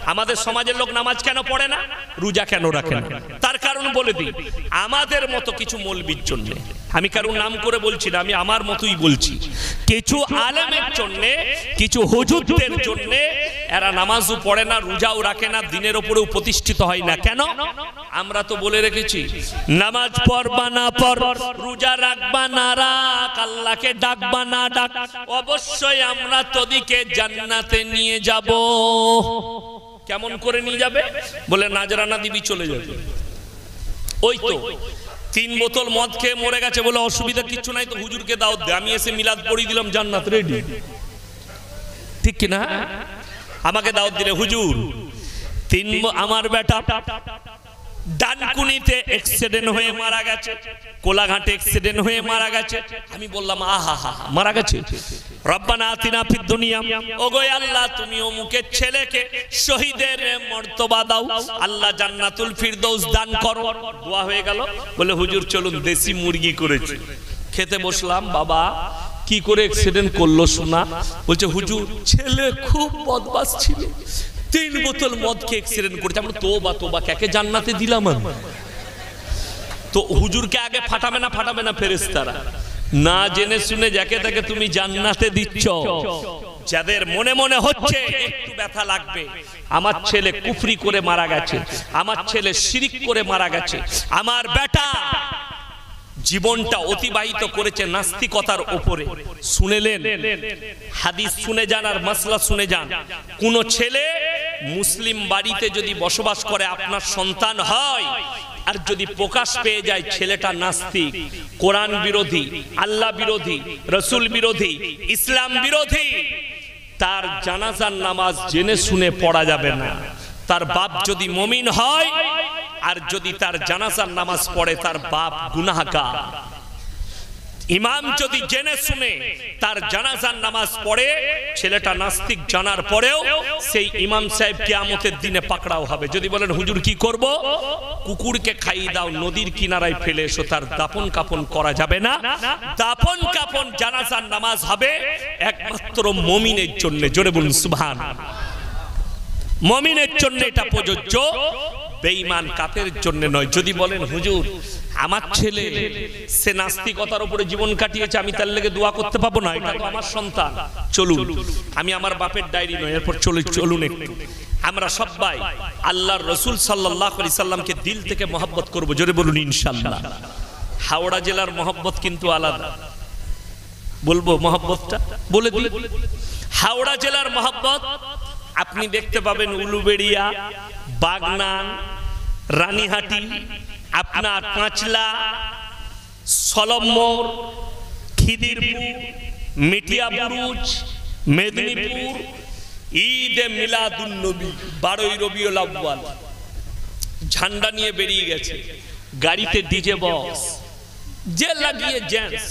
আমাদের সমাজের লোক নামাজ কেন পড়ে না, রোজা কেন রাখে না? তার কারণ বলে দিই, আমাদের মতো কিছু মৌলবীর জন্য, আমি কারোর নাম করে বলছি না, আমি আমার মতোই বলছি, কিছু আলেমের জন্য, কিছু হুজুরদের জন্য এরা নামাজও পড়ে না, রোজাও রাখে না, দিনের উপরেও প্রতিষ্ঠিত হয় না। কেন? আমরা তো বলে রেখেছি, নামাজ পড়বা না পড়, রোজা রাখবা না রাখ, আল্লাহকে ডাকবা না ডাক, অবশ্যই আমরা তোদিকে জান্নাতে নিয়ে যাব। কেমন করে নিয়ে যাবে? বলে নাজরানা দিবি চলে যাবে। ওই তো 3 বোতল মদ খেয়ে মরে গেছে, বলে অসুবিধা কিছু নাই, তো হুজুরকে দাওয়াত দে, আমি এসে মিলাদ পড়িয়ে দিলাম, জান্নাত রেডি। ঠিক কিনা? আমাকে দাওয়াত দিলে হুজুর আমার বেটা ডানকুনিতে অ্যাক্সিডেন্ট হয়ে মারা গেছে, কোলাঘাটে অ্যাক্সিডেন্ট হয়ে মারা গেছে। আমি বললাম আহা হা মারা গেছে, রব্বানা আতিনা ফিদ দুনিয়া, ওগো আল্লাহ তুমি অমুকের ছেলেকে শহীদের মর্তবা দাও, আল্লাহ জান্নাতুল ফিরদৌস দান করো। দোয়া হয়ে গেল। বলে হুজুর চলুন দেশি মুরগি করেছি, খেতে বসলাম। বাবা কি করে অ্যাক্সিডেন্ট করলো শোনা? বলছে হুজুর ছেলে খুব বদমাশ ছিল, 3 বোতল মদ খেয়ে অ্যাক্সিডেন্ট করেছে। আমরা তোবা তোবা, কাকে জান্নাতে দিলাম আমি? তো হুজুরকে আগে ফাটাবে না ফেরেশতারা? না জেনে শুনে যাকে তাকে তুমি জান্নাতে দিচ্ছ। যাদের মনে মনে হচ্ছে একটু ব্যথা লাগবে, আমার ছেলে কুফরি করে মারা গেছে, আমার ছেলে শিরিক করে মারা গেছে, আমার বেটা জীবনটা অতিবাহিত করেছে নাস্তিকতার উপরে, শুনেলেন? হাদিস শুনে যান আর মাসলা শুনে যান। কোন ছেলে মুসলিম বাড়িতে যদি বসবাস করে, আপনার সন্তান হয়, আর যদি প্রকাশ পেয়ে যায় ছেলেটা নাস্তিক, কোরআন বিরোধী, আল্লাহ বিরোধী, রসুল বিরোধী, ইসলাম বিরোধী, তার জানাজার নামাজ জেনে শুনে পড়া যাবে না। তার বাপ যদি মুমিন হয়, আর যদি তার জানাজার নামাজ পড়ে, তার বাপ গুনাহগার। ইমাম যদি জেনে শুনে তার জানাজার নামাজ পড়ে, ছেলেটা নাস্তিক জানার পরেও সেই ইমাম সাহেব কিয়ামতের দিনে পাকড়াও হবে। যদি বলেন হুজুর কি করব? কুকুরকে খাইয়ে দাও, নদীর কিনারায় ফেলে এসো, তার দাপন কাপন করা যাবে না। দাপন কাপন জানাজার নামাজ হবে একমাত্র মুমিনের জন্য। জোরে বলুন সুবহানাল্লাহ। মুমিনের জন্য এটা প্রযোজ্য, বেঈমান কাফের জন্য নয়। যদি বলেন হুজুর আমার ছেলে সে নাস্তিকতার উপরে জীবন কাটিয়েছে, আমি তার লেগে দোয়া করতে পাবো না, এটা তো আমার সন্তান। চলুন, আমি আমার বাপের ডায়েরি নয়, এরপর চলুন একটু আমরা সবাই আল্লাহর রাসূল সাল্লাল্লাহু আলাইহি সাল্লামকে দিল থেকে মহব্বত করব। জোরে বলুন ইনশাআল্লাহ। হাওড়া জেলার মহব্বত কিন্তু আলাদা, বলবো মহব্বতটা বলে দিই। হাওড়া জেলার মহব্বত আপনি দেখতে পাবেন উলুবেড়িয়া, বাগনান, রানীহাটি, আপনার পাঁচলা, সলমমোর, খিদিরপুর, মিঠিয়াবুরুজ, মেদিনীপুর। ঈদে মিলাদুন নবী 12ই রবিউল আউয়াল ঝান্ডা নিয়ে বেরিয়ে গেছে, গাড়িতে ডিজে বক্স যে লাগিয়ে জেন্টস।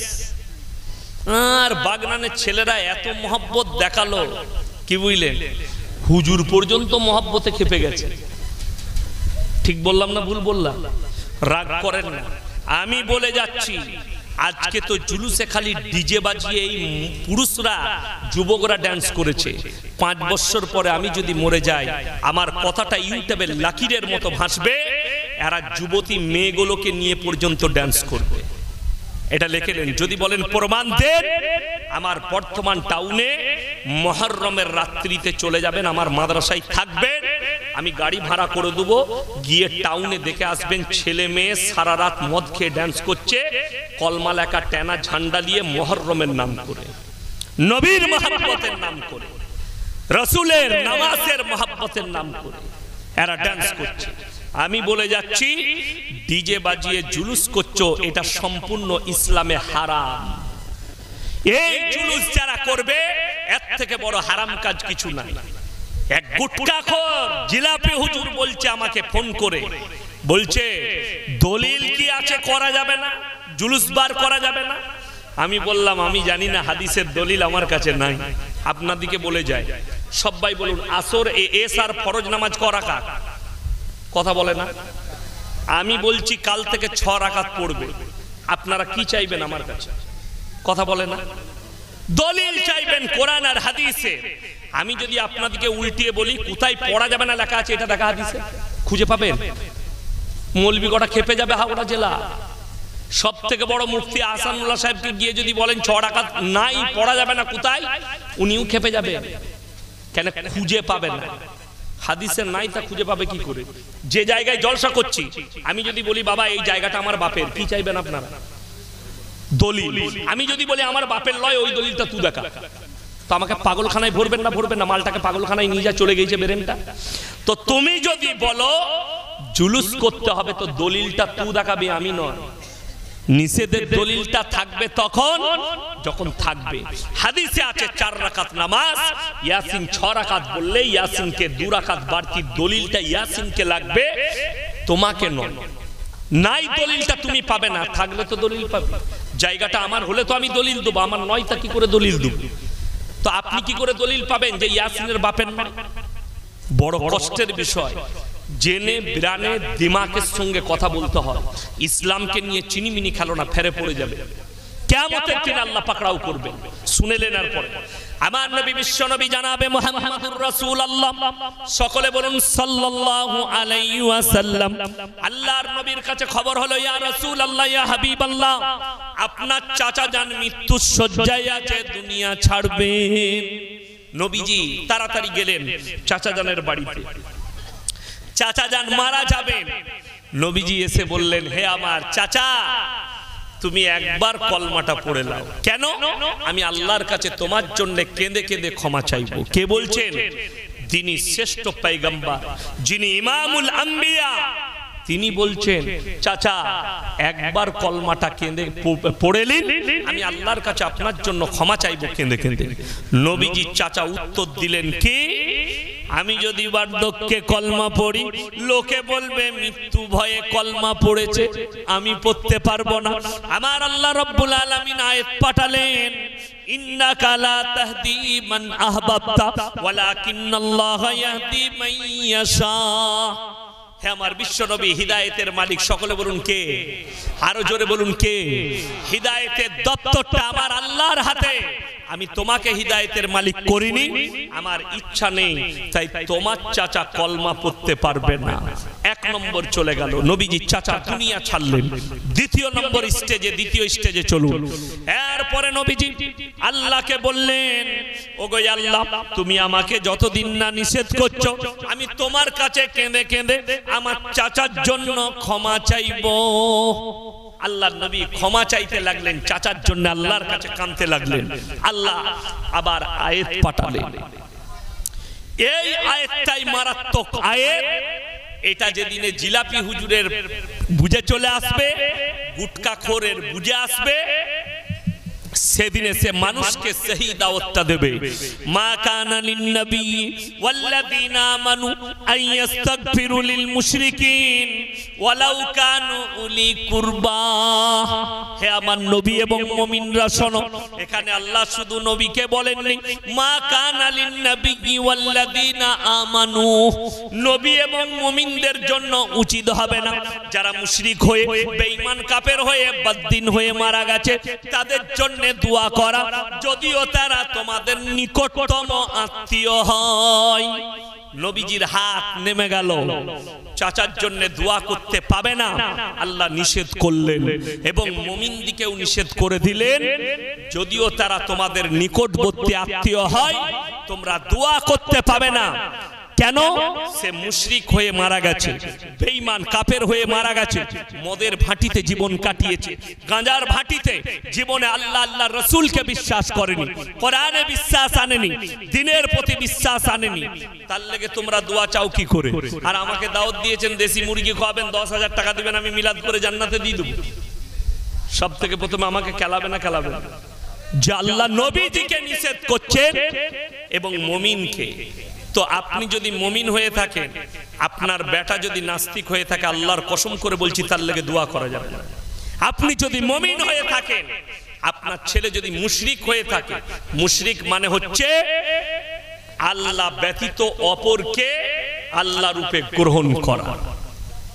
আর বাগনানের ছেলেরা এত মহব্বত দেখালো, কি বুঝলেন? হুজুর পর্যন্ত মহব্বতে খেপে গেছে। ঠিক বললাম না ভুল বললাম? রাগ করেন না, আমি বলে যাচ্ছি। আজকে তো জুলুসে খালি ডিজে বাজিয়ে এই পুরুষরা, যুবকরা ড্যান্স করেছে। 5 বছর পরে আমি যদি মরে যাই, আমার কথাটা ইউটিউবে লাকিরের মতো ভাসবে, এরা যুবতী মেয়েগুলোকে নিয়ে পর্যন্ত ড্যান্স করবে। এটা লিখে নেন। যদি বলেন প্রমাণ দেন, আমার বর্তমান টাউনে মুহররমের রাত্রিতে চলে যাবেন, আমার মাদ্রাসায় থাকবেন, আমি গাড়ি ভাড়া করে দেবো, গিয়ে টাউনে দেখে আসবেন ছেলে মেয়ে সারা রাত মদ খেয়ে ড্যান্স করছে, কলমা লেখা টানা ঝান্ডা নিয়ে মুহররমের নাম করে, নবীর মহব্বতের নাম করে, রাসূলের নামাজের মহব্বতের নাম করে এরা ড্যান্স করছে। আমি বলে যাচ্ছি, ডিজে বাজিয়ে জুলুস করছো, এটা সম্পূর্ণ ইসলামে হারাম। এই জুলুস যারা করবে, এর থেকে বড় হারাম কাজ কিছু নাই। এক গুটখাখোর জিলাপি হুজুর বলছে আমাকে ফোন করে, বলছে দলিল কি আছে করা যাবে না, জুলুস বার করা যাবে না? আমি বললাম আমি জানি না, হাদিসের দলিল আমার কাছে নাই, আপনাদিকে বলে যায়। সবাই বলুন আসর এশার ফরজ নামাজ ক রাকাত? কথা বলে না। আমি বলছি কাল থেকে 6 রাকাত পড়বে। আপনারা কি চাইবেন আমার কাছে? কথা বলে না। দলিল চাইবেন কোরআন আর হাদিসে। আমি যদি আপনাদেরকে উল্টিয়ে বলি কোথায় পড়া যাবে না লেখা আছে এটা দেখা হাদিসে, খুঁজে পাবেন? মৌলবি কটা খেপে যাবে হাওড়া জেলা। সব থেকে বড় মুফতি আহসানুল্লাহ সাহেবকে গিয়ে যদি বলেন 6 রাকাত নাই পড়া যাবে না কোথায়, উনিও খেপে যাবে। কেন? খুঁজে পাবে না, হাদিসে নাই, তা খুঁজে পাবে কি করে? যে জায়গায় জলসা করছি আমি যদি বলি বাবা এই জায়গাটা আমার বাপের, কি চাইবেন আপনারা? দলিল। আমি যদি বলি আমার বাপের লয়, ওই দলিলটা তুই দেখা, তো আমাকে পাগলখানায় ভরবেন না? ভরবেন না। মালটাকে পাগলখানায় নিয়ে যা, চলে গেছে বেরেনটা। তো তুমি যদি বলো জুলুস করতে হবে, তো দলিলটা তুই দেখাবে, আমি নয়। নিষেধের দলিলটা থাকবে তখন যখন থাকবে। হাদিসে আছে 4 রাকাত নামাজ, ইয়াসিন 6 রাকাত বললে ইয়াসিনকে 2 রাকাত বাড়তি, দলিলটা ইয়াসিনকে লাগবে, তোমাকে নয়। নাই দলিলটা তুমি পাবে না, থাকলে তো দলিল পাবে। জায়গাটা আমার হলে তো আমি দলিল দেবো, আমার নয় তা কি করে দলিল দেব? তো আপনি কি করে দলিল পাবেন যে ইয়াসিনের বাপের নয়? বড় কষ্টের বিষয়। জেনে বিরানে দিমাগের সঙ্গে কথা বলতে হয়। ইসলামকে নিয়ে চিনিমিনি খেলো না, ফেরে পড়ে যাবে। কিয়ামতের দিন আল্লাহ পাকড়াও করবেন। শুনেলেন? আর পরে আমার নবী বিশ্ব নবী জানাবে মুহাম্মদুর রাসূলুল্লাহ, সকলে বলুন সাল্লাল্লাহু আলাইহি ওয়াসাল্লাম। আল্লাহর নবীর কাছে খবর হলো, ইয়া রাসূলুল্লাহ, ইয়া হাবিবাল্লাহ, আপনার চাচা যান মৃত্যুর শয্যায় আছে, দুনিয়া ছাড়বেন। নবীজি তাড়াতাড়ি গেলেন চাচা জানের বাড়িতে। চাচা যান মারা যাবেন। নবীজি এসে বললেন, হে আমার চাচা, তুমি একবার কলমাটা পড়ে নাও। কেন? আমি আল্লাহর কাছে তোমার জন্য কেঁদে কেঁদে ক্ষমা চাইবো। কে বলছেন? যিনি শ্রেষ্ঠ পয়গম্বর, যিনি ইমামুল আম্বিয়া, তিনি বলছেন, চাচা একবার কলমাটা কেঁদে পড়েলেন, আমি আল্লাহর কাছে আপনার জন্য ক্ষমা চাইবো কেঁদে কেঁদে। নবীজি চাচা উত্তর দিলেন কি? আমি যদি বার্ধক্যে কলমা পড়ি, লোকে বলবে মৃত্যু ভয়ে কলমা পড়েছে, আমি পড়তে পারবো না। আমার আল্লাহ রাব্বুল আলামিন আয়াত পাঠালেন, ইন্নাকা লা তাহদি মান আহবাবতা ওয়ালাকিন্নাল্লাহা ইয়াহদি মান ইয়াশা। হে আমার বিশ্ব নবী, হিদায়েতের মালিক, সকলে বলুন কে? আরো জোরে বলুন কে? হিদায়েতের দপ্তরটা আমার আল্লাহর হাতে। আমি তোমাকে হিদায়েতের মালিক করিনি, আমার ইচ্ছা নেই, তাই তোমার চাচা কলমা পড়তে পারবে না। 1 নম্বর চলে গেল, নবীজি চাচা দুনিয়া ছাড়লেন। দ্বিতীয় স্টেজে চলুন। এরপরে নবীজি আল্লাহকে বললেন, ওগো আল্লাহ, তুমি আমাকে যতদিন না নিষেধ করছো, আমি তোমার কাছে কেঁদে কেঁদে আমার চাচার জন্য ক্ষমা চাইবো। আল্লাহর নবী ক্ষমা চাইতে লাগলেন চাচার জন্য, আল্লাহর কাছে কাঁদতে লাগলেন। আল্লাহ আবার আয়াত পাঠালেন। এই আয়াতটাই মারাত্মক আয়াত। এটা যেদিনে জিলাপি হুজুরের বুঝে চলে আসবে, গুটকা খোরের বুঝে আসবে, সেদিনে সে মানুষকে সেই দাওয়াতটা দেবে। মা কানা লিন নবী ওয়াল্লাযীনা আমানু আইয়াস্তাগফিরু লিল মুশরিকিন ওয়ালাউ কানু উলি কুরবা। হে আমার নবী এবং মুমিনরা শোনো, এখানে আল্লাহ শুধু নবীকে বলেননি, মা কানা লিন নবী ওয়াল্লাযীনা আমানু, নবী এবং মুমিনদের জন্য উচিত হবে না যারা মুশরিক হয়ে, বেঈমান কাফের হয়ে, বদ্দিন হয়ে মারা গেছে, তাদের জন্য দোয়া করা, যদিও তারা তোমাদের নিকটতম আত্মীয় হয়। নবীজির হাত নেমে গেল, চাচার জন্য দোয়া করতে পাবে না, আল্লাহ নিষেধ করলেন এবং মুমিনদিকেও নিষেধ করে দিলেন, যদিও তারা তোমাদের নিকটবর্তী আত্মীয় হয়, তোমরা দোয়া করতে পাবে না। কেন? সে মুশরিক হয়ে মারা গেছে, বেঈমান কাফের হয়ে মারা গেছে, মদের ভাটিতে জীবন কাটিয়েছে, গাঁজার ভাটিতে জীবনে আল্লাহ আল্লাহ রাসূলকে বিশ্বাস করেনি, কোরআনে বিশ্বাস আনেনি, দ্বীনের প্রতি বিশ্বাস আনেনি। তার লেগে তোমরা দোয়া চাও কি করে? আর আমাকে দাওয়াত দিয়েছেন দেশি মুরগি খাওয়াবেন, 10,000 টাকা দিবেন, আমি মিলাদ করে জান্নাতে দিয়ে দেব। সব থেকে প্রথমে আমাকে খেলাবে না খেলাবে না? যে আল্লাহ নবীজিকে নিষেধ করছেন এবং মুমিনকে। তো আপনি যদি মুমিন হয়ে থাকেন, আপনার বেটা যদি নাস্তিক হয়ে থাকে, আল্লাহর কসম করে বলছি তার লেগে দোয়া করা যাবে না। আপনি যদি মুমিন হয়ে থাকেন, আপনার ছেলে যদি মুশরিক হয়ে থাকে, মুশরিক মানে হচ্ছে আল্লাহ ব্যতীত অপরকে আল্লাহ রূপে গ্রহণ করা।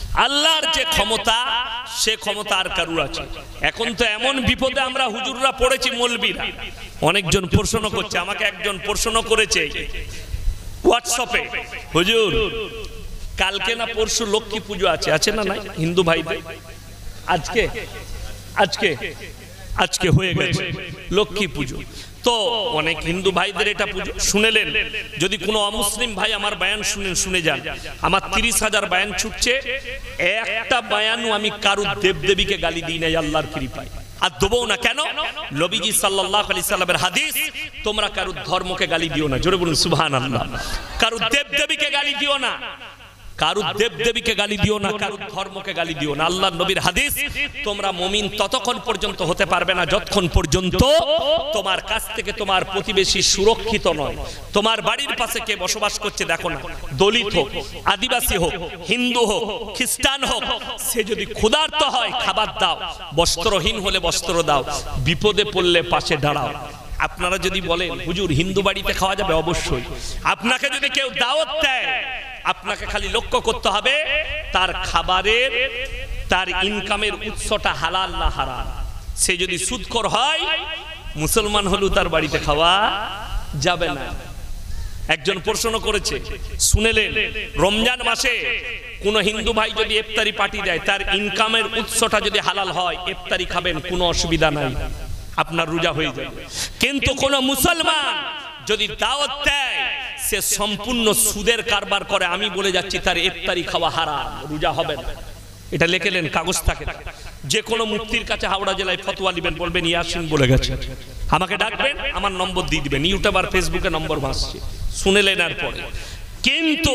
আল্লাহর যে ক্ষমতা সে ক্ষমতা আর কারুর আছে। এখন তো এমন বিপদে আমরা হুজুররা পড়েছি, মৌলবীরা। অনেকজন প্রশ্ন করছে, আমাকে একজন প্রশ্ন করেছে হোয়াটসঅ্যাপে, হুজুর কালকে না পরশু লক্ষ্মী পুজো আছে না নাই হিন্দু ভাইদের? আজকে আজকে আজকে হয়ে গেছে লক্ষ্মী পুজো। তো অনেক হিন্দু ভাইদের এটা পুজো শুনেলেন। যদি কোনো অমুসলিম ভাই আমার বয়ান শুনে যান, আমার 30,000 বয়ান ছুটছে, একটা বয়ানও আমি কারুর দেবদেবীকে গালি দিই নাই আল্লাহর কৃপায়, আর দেবো না। কেন? নবীজি সাল্লাল্লাহু আলাইহি সাল্লামের হাদিস, তোমরা কারুর ধর্মকে গালি দিও না। জোরে বলুন সুবহানাল্লাহ। কারুর দেবদেবীকে গালি দিও না, কারুর দেবদেবীকে গালি দিও না, কারুর ধর্মকে গালি দিও না। আল্লাহর নবীর হাদিস, তোমরা মুমিন ততক্ষণ পর্যন্ত হতে পারবে না যতক্ষণ পর্যন্ত তোমার কাছ থেকে তোমার প্রতিবেশী সুরক্ষিত নয়। তোমার বাড়ির পাশে কে বসবাস করছে দেখো না, দলিত হোক, আদিবাসী হোক, হিন্দু হোক, খ্রিস্টান হোক, সে যদি ক্ষুধার্ত হয় খাবার দাও, বস্ত্রহীন হলে বস্ত্র দাও, বিপদে পড়লে পাশে দাঁড়াও। আপনারা যদি বলেন হুজুর হিন্দু বাড়িতে খাওয়া যাবে, অবশ্যই। আপনাকে যদি কেউ দাওয়াত দেয়, আপনাকে খালি লক্ষ্য করতে হবে তার খাবারের, তার ইনকামের উৎসটা হালাল না হারাম। সে যদি সুদখোর হয়, মুসলমান হলেও তার বাড়িতে খাওয়া যাবে না। একজন প্রশ্ন করেছে, শুনেলেন রমজান মাসে কোন হিন্দু ভাই যদি ইফতারি পার্টি দেয়, তার ইনকামের উৎসটা যদি হালাল হয়, ইফতারি খাবেন, কোনো অসুবিধা নাই, আপনার রোজা হয়ে যাবে। কিন্তু কোন মুসলমান যদি দাওয়াত দেয়, সে সম্পূর্ণ সুদের কারবার করে, আমি বলে যাচ্ছি তার ইফতারি খাওয়া হারাম, রোজা হবে না। এটা লিখেলেন, কাগজ থাকে। যে কোনো মুফতির কাছে হাওড়া জেলায় ফতোয়া দিবেন, বলবেন ইয়াসিন বলে গেছে, আমাকে ডাকবেন, আমার নম্বর দিয়ে দিবেন। ইউটিউব আর ফেসবুকে নম্বর ভাসছে, শুনেলেন। আর পরে কিন্তু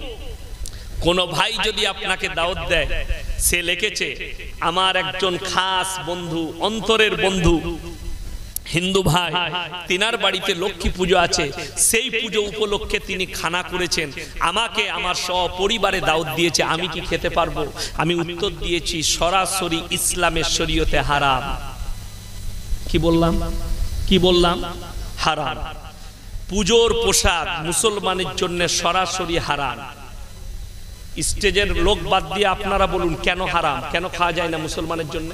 কোন ভাই যদি আপনাকে দাওয়াত দেয়, সে লিখেছে আমার একজন খাস বন্ধু, অন্তরের বন্ধু হিন্দু ভাই, তিনার বাড়িতে লক্ষ্মী পুজো আছে, সেই পুজো উপলক্ষে তিনি খানা করেছেন, আমাকে আমার সপরিবারে দাওয়াত দিয়েছে, আমি কি খেতে পারবো? আমি উত্তর দিয়েছি সরাসরি ইসলামের শরীয়তে হারাম। কি বললাম? হারাম। পুজোর পোশাক মুসলমানের জন্য সরাসরি হারাম। স্টেজের লোক বাদ দিয়ে আপনারা বলুন কেন হারাম, কেন খাওয়া যায় না মুসলমানের জন্য?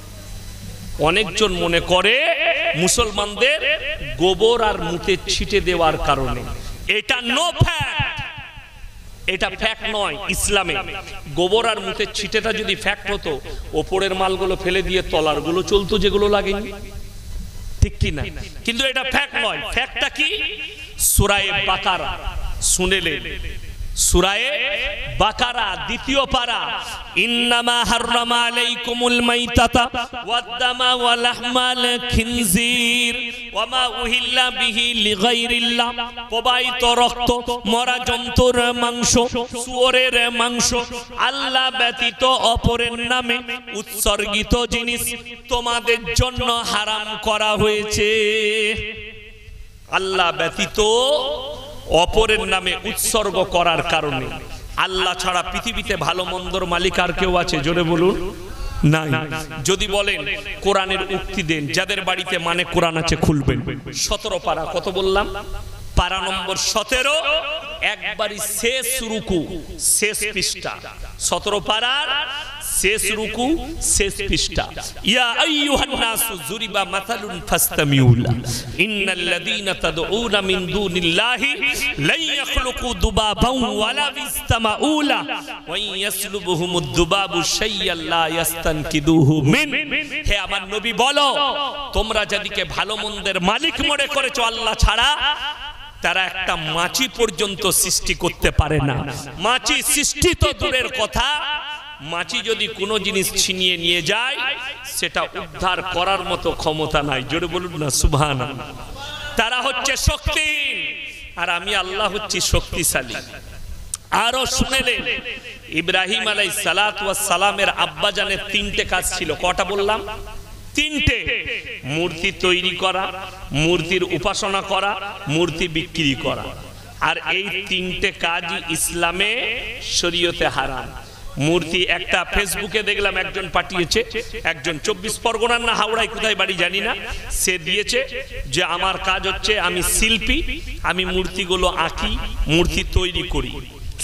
অনেকজন মনে করে মুসলমানদের গোবর আর মুতে ছিটে দেওয়ার কারণে। এটা নো ফ্যাক্ট, এটা ফ্যাক্ট নয়। ইসলামে গোবর আর মুতে ছিটেটা যদি ফ্যাক্ট হতো, ওপরের মালগুলো ফেলে দিয়ে তলার গুলো চলতো, যেগুলো লাগেনি, ঠিক কি না? কিন্তু এটা ফ্যাক্ট নয়। ফ্যাক্টটা কি? সূরা বাকারা শুনেলেন, সূরা বাকারা দ্বিতীয় পারা, ইন্নামা হাররামা আলাইকুমুল মাইতাতা ওয়াদ-দামা ওয়া লাহমাল খিনজির ওয়া মা উহিল্লা বিহি লিগাইরিল্লাহ। প্রবাহিত রক্ত, মরা জন্তুর মাংস, শুয়োরের মাংস, আল্লাহ ব্যতীত অপরের নামে উৎসর্গিত জিনিস তোমাদের জন্য হারাম করা হয়েছে। আল্লাহ ব্যতীত অপরের নামে উৎসর্গ করার কারণে। আল্লাহ ছাড়া পৃথিবীতে ভালো মন্দর মালিক আর কেউ আছে? জোরে বলুন নাই। যদি বলেন কোরআনের উক্তি দেন, যাদের বাড়িতে মানে কোরআন আছে খুলবেন। 17 পারা, কত বললাম? পারা নম্বর 17, একবারই শেষ রুকু, শেষ পৃষ্ঠা। 17 পারার শেষ রুকু, শেষ পৃষ্ঠা। ইয়া আইয়ুহান নাসু যুরিবা মাসালুন ফাসতামিউ লাহু ইন্নাল্লাযীনা তাদউনা মিন দুনিল্লাহি লা ইয়াখলুকু দুবাবান ওয়ালা ইসতামাউ লাহু ওয়া ইয়াসলুবুহুমুদ দুবাবু শাইয়ান লা ইয়াস্তানকিদুহু মিন। হে আমার নবী বলো, তোমরা যাদেরকে ভালো মন্দের মালিক মনে করেছো আল্লাহ ছাড়া, তারা একটা মাছি পর্যন্ত সৃষ্টি করতে পারে না। মাছি সৃষ্টি তো দূরের কথা, মাছি যদি কোনো জিনিস ছিনিয়ে নিয়ে যায়, সেটা উদ্ধার করার মতো ক্ষমতা নাই। জোরে বলুন না সুবহানাল্লাহ। তারা হচ্ছে শক্তি, আর আমি আল্লাহ হচ্ছি শক্তিশালী। আরো শুনেলেন, ইব্রাহিম আলাইহিস সালাতু ওয়াস সালামের আব্বাজানের 3টে কাজ ছিল। কটা বললাম? 3টে। মূর্তি তৈরি করা, মূর্তির উপাসনা করা, মূর্তি বিক্রি করা। আর এই 3টে কাজই ইসলামে শরীয়তে হারাম। মূর্তি, একটা ফেসবুকে দেখলাম একজন পাঠিয়েছে, একজন 24 পরগনার না হাওড়ায় কোথায় বাড়ি জানি না, সে দিয়েছে যে আমার কাজ হচ্ছে আমি শিল্পী, আমি মূর্তিগুলো আঁকি, মূর্তি তৈরি করি।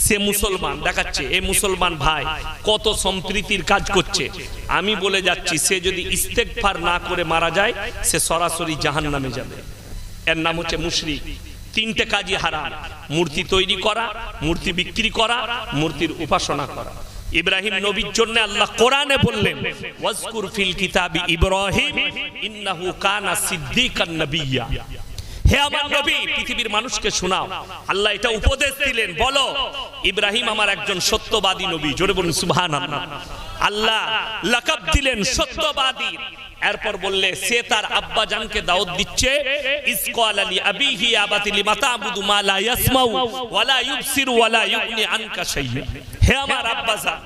সে মুসলমান, দেখাচ্ছে এই মুসলমান ভাই কত সম্প্রীতির কাজ করছে। আমি বলে যাচ্ছি সে যদি ইস্তেগফার না করে মারা যায় সে সরাসরি জাহান্নামে যাবে। এর নাম হচ্ছে মুশরিক। তিনটে কাজই হারাম: মূর্তি তৈরি করা, মূর্তি বিক্রি করা, মূর্তির উপাসনা করা। ইব্রাহিম নবীর জন্য আল্লাহ কোরআনে বললেন, ওয়াজকুর ফিল কিতাবি ইব্রাহিম ইন্নাহু কানা সিদ্দিকান নাবিয়্যা। হে আমার নবী, পৃথিবীর মানুষকে শোনাও। আল্লাহ এটা উপদেশ দিলেন, বলো ইব্রাহিম আমার একজন সত্যবাদী নবী। জোরে বলুন সুবহানাল্লাহ। আল্লাহ লাকাব দিলেন সত্যবাদী। এরপর বললে সে তার আব্বা জানকে দাওয়াত দিচ্ছে, ইসকাল আলী আবিহি আবাতি লিমা তা'বুদু মা লা ইয়াসমাউ ওয়া লা ইউবসিরু ওয়া লা ইউগনি আনকা শাইয়্যা। হে আমার আব্বা জান,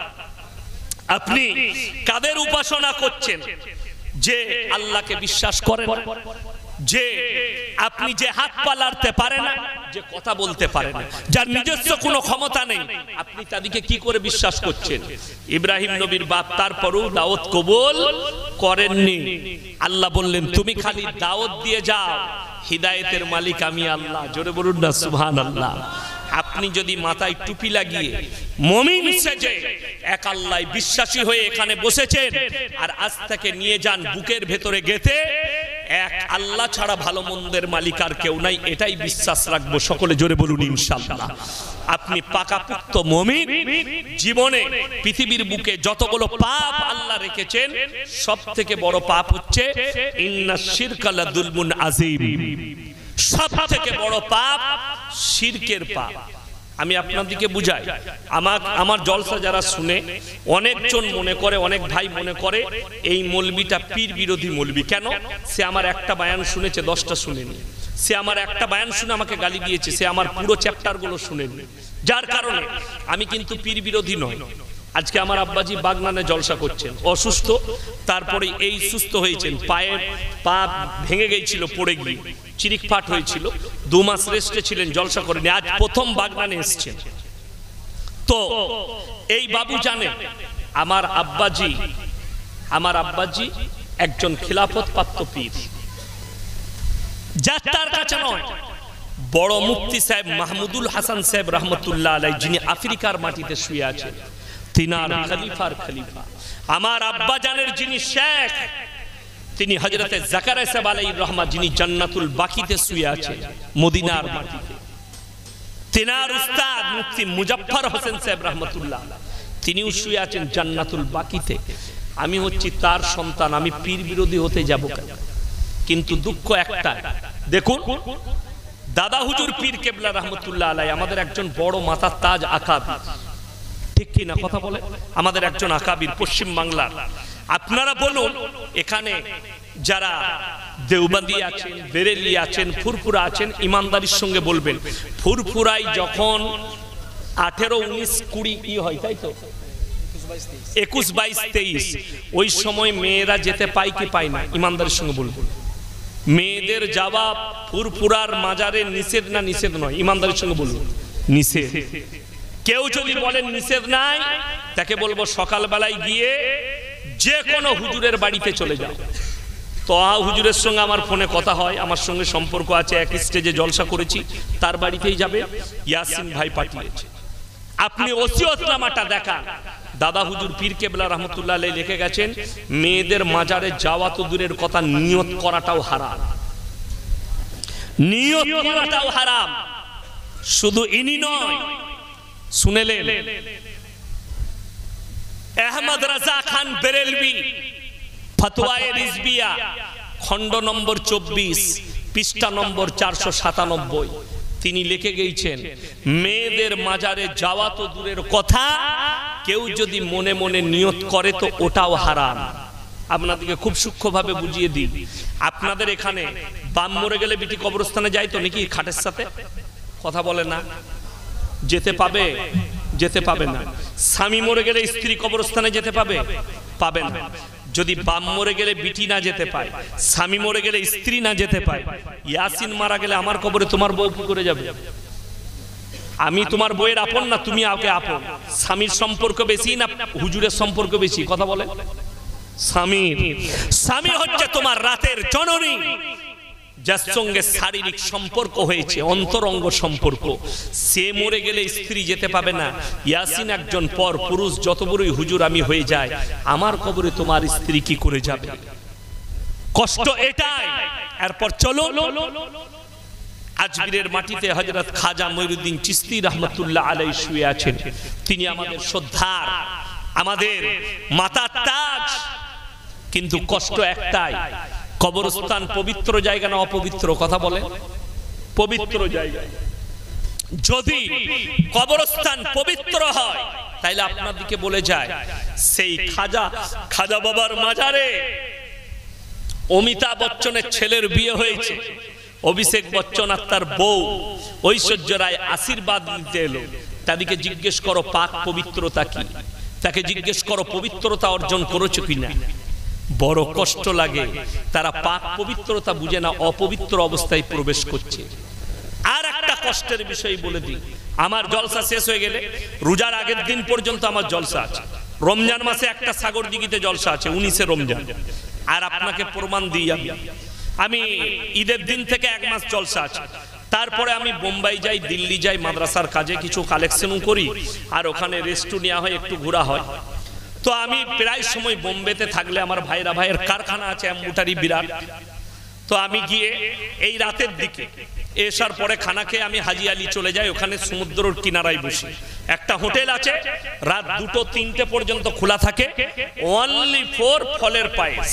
আপনি কাদের উপাসনা করছেন? যে আল্লাহকে বিশ্বাস করেন, যে আপনি যে হাত পা নাড়তে পারে না, যে কথা বলতে পারে না, যার নিজস্ব কোনো ক্ষমতা নেই, আপনি তাদেরকে কি করে বিশ্বাস করছেন? ইব্রাহিম নবীর বাপ তারপরও দাওয়াত কবুল করেননি। আল্লাহ বললেন তুমি খালি দাওয়াত দিয়ে যাও, হিদায়েতের মালিক আমি আল্লাহ। জোরে বলুন না সুবহানাল্লাহ। আপনি যদি মাথায় টুপি লাগিয়ে মুমিন সেজে এক আল্লাহ বিশ্বাসী হয়ে এখানে বসেছেন, আর আজ থেকে নিয়ে যান বুকের ভেতরে গেঁথে, এক আল্লাহ ছাড়া ভালো মন্দের মালিক আর কেউ নাই, এটাই বিশ্বাস রাখবো। সকলে জোরে বলুন ইনশাআল্লাহ। আপনি পাকাপোক্ত মুমিন। জীবনে পৃথিবীর বুকে যতগুলো পাপ আল্লাহ রেখেছেন, সব থেকে বড় পাপ হচ্ছে ইন্নাশ শিরকা লাযুলমুন আযীম। সব থেকে বড় পাপ শিরকের পাপ। আমি আপনাদেরকে বুঝাই, আমার জলসা যারা শুনে অনেকজন মনে করে, অনেক ভাই মনে করে এই মৌলবিটা পীর বিরোধী মৌলবি। কেন? সে আমার একটা বায়ান শুনেছে, 10টা শুনেনি। সে আমার একটা বায়ান শুনে আমাকে গালি দিয়েছে, সে আমার পুরো চ্যাপ্টারগুলো শুনেনি। যার কারণে আমি কিন্তু পীর বিরোধী নয়। আজকে আমার আব্বাজি বাগনানে জলসা করছেন, অসুস্থ, তারপরে এই সুস্থ হয়েছেন। পায়ের পা ভেঙে গিয়েছিল পড়ে গিয়ে, চিরিকফাট হয়েছিল, 2 মাস রেস্টে ছিলেন, জলসা করেনি। আজ প্রথম বাগনানে এসেছেন। তো এই বাবু জানে আমার আব্বাজি একজন খিলাফত প্রাপ্ত পীর। যার তার কাছে নয়, বড় মুফতি সাহেব মাহমুদুল হাসান সাহেব রহমতুল্লাহ আলাইহি, যিনি আফ্রিকার মাটিতে শুয়ে আছেন, তিনার খলিফার খলিফা আমার আব্বা জানের যিনি শেখ, তিনি হযরতে জাকারিয়া সাহেব আলাইহির রহমত, যিনি জান্নাতুল বাকিতে শুয়ে আছেন মদিনার মাটিতে। তিনার উস্তাদ মুফতি মুজাফফর হোসেন সাহেব রহমতুল্লাহ, তিনিও শুয়ে আছেন জান্নাতুল বাকিতে। আমি হচ্ছি তার সন্তান, আমি পীর বিরোধী হতে যাব কেন? কিন্তু দুঃখ একটা, দেখুন দাদা হুজুর পীর কেবলা রহমতুল্লাহ আলাইহি আমাদের একজন বড় মাথার তাজ আকাবির, ঠিক কি না কথা বলে? আমাদের একজন আকাবির পশ্চিম বাংলার। আপনারা বলুন এখানে যারা দেওবন্দি আছেন, বেরেলি আছেন, ফুরফুরা আছেন, ইমানদারির সঙ্গে বলবেন, ফুরফুরাই যখন 18, 19, 20 কি হয়, তাই তো 21, 22, 23 ওই সময় মেয়েরা যেতে পায় কি পায় না? ইমানদারির সঙ্গে বলবেন। মেয়েদের যাওয়া ফুরফুরার মাজারে নিষেধ না নিষেধ নয়? ইমানদারির সঙ্গে বলবেন নিষেধ। কেউ যদি বলেন নিষেধ নাই, তাকে বলবো সকালবেলায় গিয়ে যে কোনো হুজুরের বাড়িতে চলে যাও। তোহা হুজুরের সঙ্গে আমার ফোনে কথা হয়, আমার সঙ্গে সম্পর্ক আছে, এক স্টেজে জলসা করেছি, তার বাড়িতেই যাবে। ইয়াসিন ভাই পাঠিয়েছে, আপনি ওসিয়তনামাটা দেখান। দাদা হুজুর পীর কেবলা রহমতুল্লাহ আলাইহি লিখে গেছেন, মেয়েদের মাজারে যাওয়া তো দূরের কথা, নিয়ত করাটাও হারাম। নিয়ত করাটাও হারাম। শুধু ইনি নয়, শুনেলেন আহমদ রাজা খান বেরেলভি ফতোয়ায়ে রিজবিয়া খণ্ড নম্বর 24 পৃষ্ঠা নম্বর 497, তিনি লিখে গিয়েছেন, মেয়েদের মাজারে যাওয়া তো দূরের কথা, কেউ যদি মনে মনে নিয়ত করে তো ওটাও হারাম। আপনাদেরকে খুব সূক্ষ্মভাবে বুঝিয়ে দিই। আপনাদের এখানে বাম মরে গেলে বিটি কবরস্থানে যায় তো নাকি? খাটের সাথে কথা বলে না? যেতে পাবে? যেতে পাবে না। স্বামী মরে গেলে স্ত্রী কবরস্থানে যেতে পাবে? পাবে না। যদি বাম মরে গেলে বিটি না যেতে পায়, স্বামী মরে গেলে স্ত্রী না যেতে পায়, ইয়াসিন মারা গেলে আমার কবরে তোমার বউ কি করে যাবে? আমি তোমার বউয়ের আপন না তুমি ওকে আপন? স্বামীর সম্পর্ক বেশি না হুজুরের সম্পর্ক বেশি? কথা বলে। স্বামী হচ্ছে তোমার রাতের জননী, যার সঙ্গে শারীরিক সম্পর্ক হয়েছে, অন্তরঙ্গ সম্পর্ক, সে মরে গেলে স্ত্রী যেতে পাবে না। ইয়াসিন একজন পর পুরুষ, যত বড়ই হুজুর আমি হয়ে যায়, আমার কবরে তোমার স্ত্রী কি করে যাবে? কষ্ট এটাই। এরপর চলো আজমিরের মাটিতে হযরত খাজা মঈনুদ্দিন চিশতি রাহমাতুল্লাহ আলাইহি শুয়ে আছেন। তিনি আমাদের শ্রদ্ধার, আমাদের মাথার তাজ। কিন্তু কষ্ট একটাই, কবরস্থান পবিত্র জায়গা না অপবিত্র? কথা বলে। পবিত্র জায়গা। যদি কবরস্থান পবিত্র হয় তাইলে আপনার দিকে বলে যায়, সেই খাজা বাবার মাজারে অমিতাভ বচ্চনের ছেলের বিয়ে হয়েছে। অভিষেক বচ্চন আর তার বউ ঐশ্বর্য রায় আশীর্বাদ নিতে এলো। তাদেরকে জিজ্ঞেস করো পাক পবিত্রতা কি, তাকে জিজ্ঞেস করো পবিত্রতা অর্জন করেছো কিনা। বড় কষ্ট লাগে, তারা পাক পবিত্রতা বুঝে না, অপবিত্র অবস্থায় প্রবেশ করছে। আর একটা কষ্টের বিষয় বলে দিই, আমার জলসা শেষ হয়ে গেলে রোজার আগের দিন পর্যন্ত আমার জলসা আছে। রমজান মাসে একটা সাগর দিঘিতে জলসা আছে, 19 রমজান। আর আপনাকে প্রমাণ দিই, আমি ঈদের দিন থেকে 1 মাস জলসা আছে। তারপরে আমি বোম্বাই যাই, দিল্লি যাই, মাদ্রাসার কাজে কিছু কালেকশনও করি, আর ওখানে রেস্টও নেওয়া হয়, একটু ঘোরা হয়। তো আমি প্রায় সময় বোম্বেতে থাকলে আমার ভাইয়ের কারখানা আছে এম্বুটারি বিরাট। তো আমি গিয়ে এই রাতের দিকে এসার পরে খানা খেয়ে আমি হাজি আলী চলে যাই, ওখানে সমুদ্রের কিনারায় বসি। একটা হোটেল আছে, রাত 2-3টে পর্যন্ত খোলা থাকে, অনলি ফর ফলের পায়েস।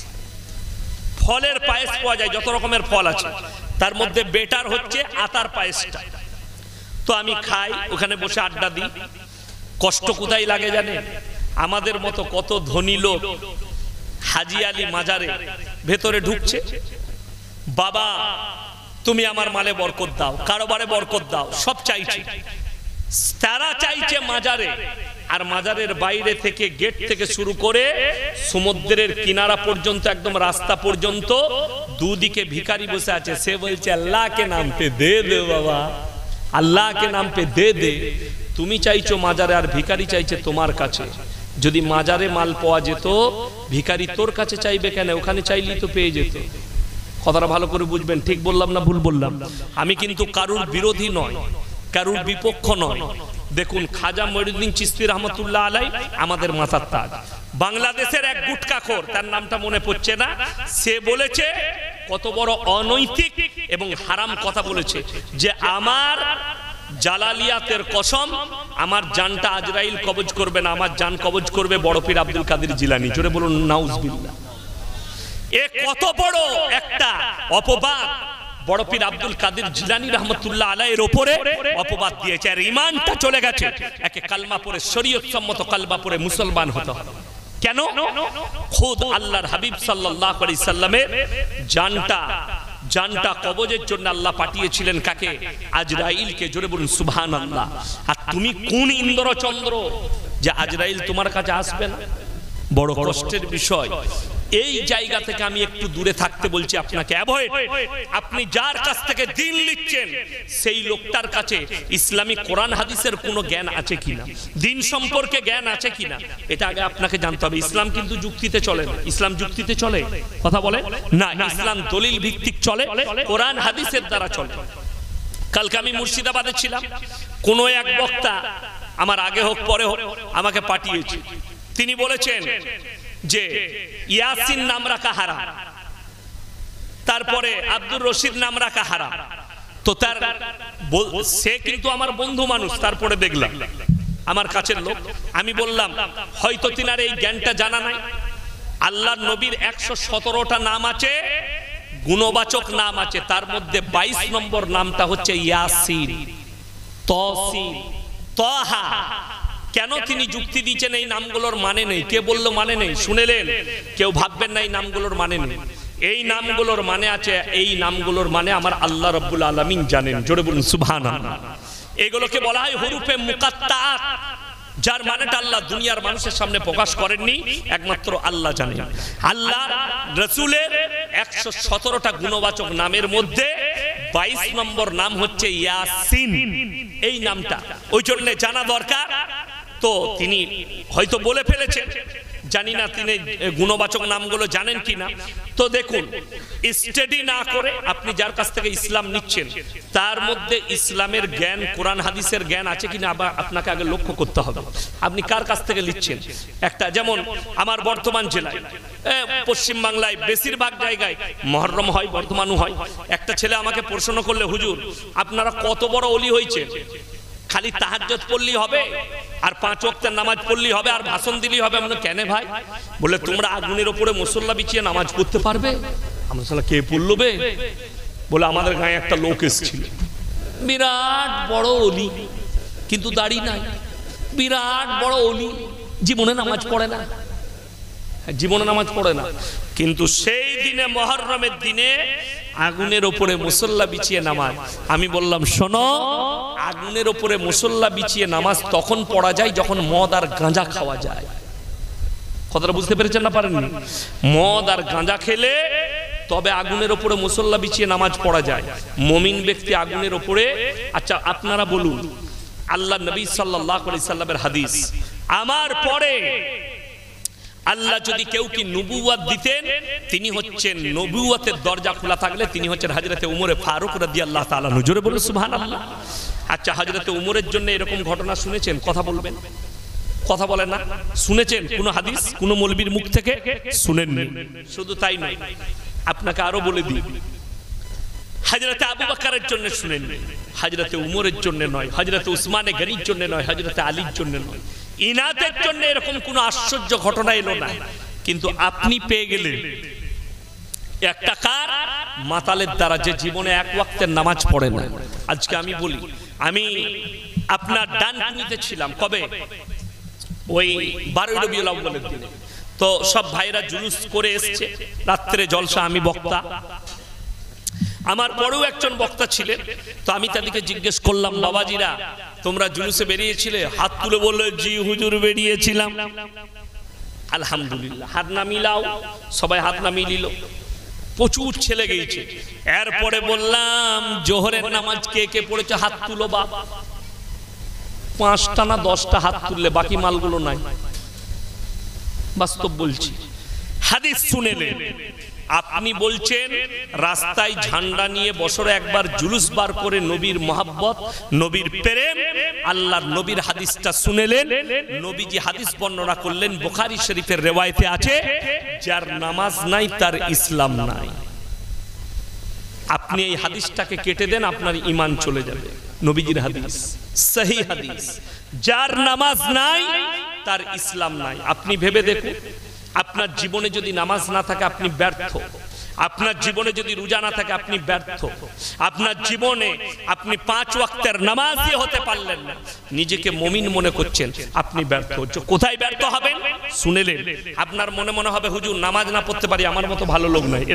ফলের পায়েস পাওয়া যায়, যত রকমের ফল আছে, তার মধ্যে বেটার হচ্ছে আতার পায়েসটা। তো আমি খাই, ওখানে বসে আড্ডা দিই। কষ্ট কোথায় লাগে জানেন? আমাদের মতো কত ধনী লোক হাজি আলী মাজারে ভেতরে ঢুকছে, বাবা তুমি আমার মালে বরকত দাও, কারোবারে বরকত দাও, সব চাইছে। তারা চাইছে মাজারে, আর মাজারের বাইরে থেকে গেট থেকে শুরু করে সমুদ্রের কিনারা পর্যন্ত, একদম রাস্তা পর্যন্ত দুদিকে ভিখারি বসে আছে। সে বলছে আল্লাহ কে নাম পে দে দে বাবা, আল্লাহ কে নাম পে দে দে। তুমি চাইছো মাজারে, আর ভিখারি চাইছে তোমার কাছে। যদি মাজারে মাল পাওয়া যেত, ভিখারি তোর কাছে চাইবে কেন? ওখানে চাইলেই তো পেয়ে যেত। কথাটা ভালো করে বুঝবেন, ঠিক বললাম না ভুল বললাম? আমি কিন্তু কারুর বিরোধী নয়, কারুর বিপক্ষ নয়। দেখুন খাজা মঈনুদ্দিন চিশতি রহমতুল্লাহ আলাই আমাদের মাথার তাজ। বাংলাদেশের এক গুটকাখোর, তার নামটা মনে পড়ছে না, সে বলেছে কত বড় অনৈতিক এবং হারাম কথা বলেছে, যে আমার জালালিয়াতের কসম, আমার জানটা আজরাইল কবজ করবে না, আমার জান কবজ করবে বড় পীর আব্দুল কাদের জিলানী। জোরে বলুন নাউজুবিল্লাহ। এ কত বড় একটা অপবাদ বড় পীর আব্দুল কাদের জিলানী রহমতুল্লাহ আলাইহির উপরে অপবাদ দিয়েছে। আর ঈমানটা চলে গেছে। একে কালমা পড়ে, শরীয়ত সম্মত কালমা পড়ে মুসলমান হতে হবে। কেন? খুদ আল্লাহর হাবিব সাল্লাল্লাহু আলাইহি সাল্লামের জানটা কবজের জন্য আল্লাহ পাঠিয়েছিলেন কাকে? আজরাইলকে। জোরে বলুন সুবহানাল্লাহ। আর তুমি কোন ইন্দ্রচন্দ্র যে আজরাইল তোমার কাছে আসবে না? বড় কষ্টের বিষয়। এই জায়গা থেকে আমি একটু দূরে থাকতে বলছি আপনাকে, অ্যাভয়েড। আপনি যার কাছ থেকে দিন নিচ্ছেন, সেই লোকটার কাছে ইসলামিক কোরআন হাদিসের কোনো জ্ঞান আছে কিনা, দিন সম্পর্কে জ্ঞান আছে কিনা, এটা আগে আপনাকে জানতে হবে। ইসলাম কিন্তু যুক্তিতে চলে না। ইসলাম যুক্তিতে চলে? কথা বলে না। ইসলাম দলিল ভিত্তিক চলে, কোরআন হাদিসের দ্বারা চলে। কালকে আমি মুর্শিদাবাদে ছিলাম, কোন এক বক্তা, আমার আগে হোক পরে হোক, আমাকে পাঠিয়েছে। তিনি বলেছেন যে ইয়াসিন নাম রাখা হারাম, তারপরে আব্দুর রশিদ নাম রাখা হারাম। তো তার সে কিন্তু আমার বন্ধু মানুষ। তারপরে দেখলাম আমার কাছের লোক, আমি বললাম হয়তো তিনার এই জ্ঞানটা জানা নাই। আল্লাহর নবীর 117টা নাম আছে, গুণবাচক নাম আছে, তার মধ্যে 22 নম্বর নামটা হচ্ছে ইয়াসিন, তসিন, তহা। কেন তিনি যুক্তি দিচ্ছেন এই নামগুলোর মানে নেই? কে বললো মানে নেই? শুনেলেন? কেউ ভাববেন না এই নামগুলোর মানে নেই। এই নামগুলোর মানে আছে। এই নামগুলোর মানে আমার আল্লাহ রাব্বুল আলামিন জানেন। জোরে বলুন সুবহানাল্লাহ। এগুলোকে বলা হয় হুরুফে মুকাত্তাআত, যার মানেটা আল্লাহ দুনিয়ার মানুষের সামনে প্রকাশ করেননি, একমাত্র আল্লাহ জানেন। আল্লাহ রাসূলের 117টা গুণবাচক নামের মধ্যে 22 নম্বর নাম হচ্ছে ইয়াসিন। এই নামটা ওই জন্য জানা দরকার। তো তিনি হয়তো বলে ফেলেছেন জানি না তিনি গুণবাচক নামগুলো জানেন কিনা। তো দেখুন, স্টাডি না করে আপনি যার কাছ থেকে ইসলাম নিচ্ছেন তার মধ্যে ইসলামের জ্ঞান, কোরআন হাদিসের জ্ঞান আছে কিনা আবার আপনাকে আগে লক্ষ্য করতে হবে। আপনি কার কাছ থেকে নিচ্ছেন? একটা যেমন আমার বর্ধমান জেলায়, পশ্চিম বাংলায় বেশিরভাগ জায়গায় মহররম হয়, বর্ধমানও হয়। একটা ছেলে আমাকে প্রশ্ন করলে, হুজুর আপনারা কত বড় ওলি হয়েছে, খালি তাহাজ্জুদ পড়লেই হবে আর 5 ওয়াক্তের নামাজ পড়লেই হবে আর ভাষণ দিলেই হবে? আমরা কেন ভাই? বলে তোমরা আগুনের উপরে মুসল্লা বিছিয়ে নামাজ পড়তে পারবে? আমরা সালা কে পড়লবে? বলে আমাদের গায়ে একটা লোক এসেছিল, বিরাট বড় ওলি, কিন্তু দাড়ি নাই, বিরাট বড় ওলি, জীবনে নামাজ পড়ে না, জীবনে নামাজ পড়ে না, কিন্তু সেই দিনে মুহররমের দিনে আগুনের উপরে মুসল্লা বিছিয়ে নামাজ। আমি বললাম শোনো, আগুনের উপরে মুসল্লা বিছিয়ে নামাজ তখন পড়া যায় যখন মদ আর গাঁজা খাওয়া যায়। কথাটা বুঝতে পেরেছেন না পারেননি? মদ আর গাঁজা খেলে তবে আগুনের উপরে মুসল্লা বিছিয়ে নামাজ পড়া যায়। মুমিন ব্যক্তি আগুনের উপরে। আচ্ছা আপনারা বলুন, আল্লাহ নবী সাল্লাল্লাহু আলাইহি সাল্লামের হাদিস, আমার পরে আল্লাহ যদি কেউ কি নবুয়ত দিতেন, তিনি হচ্ছেন, নবুয়তের দরজা খোলা থাকলে তিনি হচ্ছেন হযরতে উমরে ফারুক রাদিয়াল্লাহু তাআলা আনহু। জোরে বলুন সুবহানাল্লাহ। আচ্ছা হযরতে উমরের জন্য এরকম ঘটনা শুনেছেন? কথা বলবেন, কথা বলেন না? শুনেছেন কোন হাদিস কোন মৌলবীর মুখ থেকে? শুনেননি। শুধু তাই নয়, আপনাকে আরো বলে দিই, হযরতে আবু বকরের জন্য শুনেননি, হযরতে উমরের জন্য নয়, হযরতে উসমানে গনির জন্য নয়, হযরতে আলীর জন্য নয়, ইনাদের জন্য এরকম কোন আশ্চর্য ঘটনা এলো না। কিন্তু আপনি পেয়ে গেলেন একটা কার? মাতালের দ্বারা, যে জীবনে 1 ওয়াক্তের নামাজ পড়ে না। আজকে আমি বলি, আমি আপনার ডানকুনিতে ছিলাম, কবে? ওই 12 রবিউল আউয়ালের দিনে। তো সব ভাইরা জুলুস করে এসছে, রাত্রে জলসা, আমি বক্তা, আমার পরেও একজন বক্তা ছিলেন। তো আমি তাদেরকে জিজ্ঞেস করলাম, বাবাজিরা তোমরা জুলুসে বেরিয়েছিলে? হাত তুলে বললো, জি হুজুর বেরিয়েছিলাম। আলহামদুলিল্লাহ, হাত না মিলাও, সবাই হাত না মিলিল, প্রচুর ছেলে গিয়েছে। এরপরে বললাম, জোহরের নামাজ কে কে পড়েছে হাত তুলো বাপ। 5টা না 10টা হাত তুললে, বাকি মালগুলো নাই। বাস্তব বলছি, হাদিস শুনেলেন। আপনি বলছেন রাস্তায় ঝান্ডা নিয়ে বছরে একবার জুলুস বার করে নবীর মহব্বত, নবীর প্রেম, আল্লাহর নবীর হাদিসটা শুনেলেন। নবীজি হাদিস বর্ণনা করলেন, বুখারী শরীফের রিওয়ায়েতে আছে, যার নামাজ নাই তার ইসলাম নাই। আপনি এই হাদিসটাকে কেটে দেন, আপনার ঈমান চলে যাবে। নবীজির হাদিস, সহিহ হাদিস, যার নামাজ নাই তার ইসলাম নাই। আপনি ভেবে দেখুন, আপনার জীবনে যদি নামাজ না থাকে আপনি ব্যর্থ, আপনার জীবনে যদি রোজা না থাকে আপনি ব্যর্থ, আপনার জীবনে আপনি 5 ওয়াক্তের নামাজি হতে পারলেন না, নিজেকে মুমিন মনে করছেন, আপনি ব্যর্থ। কোথায় ব্যর্থ হবেন শুনেলেন? আপনার মনে মনে হবে, হুজুর নামাজ না পড়তে পারি, আমার মতো ভালো লোক নাই।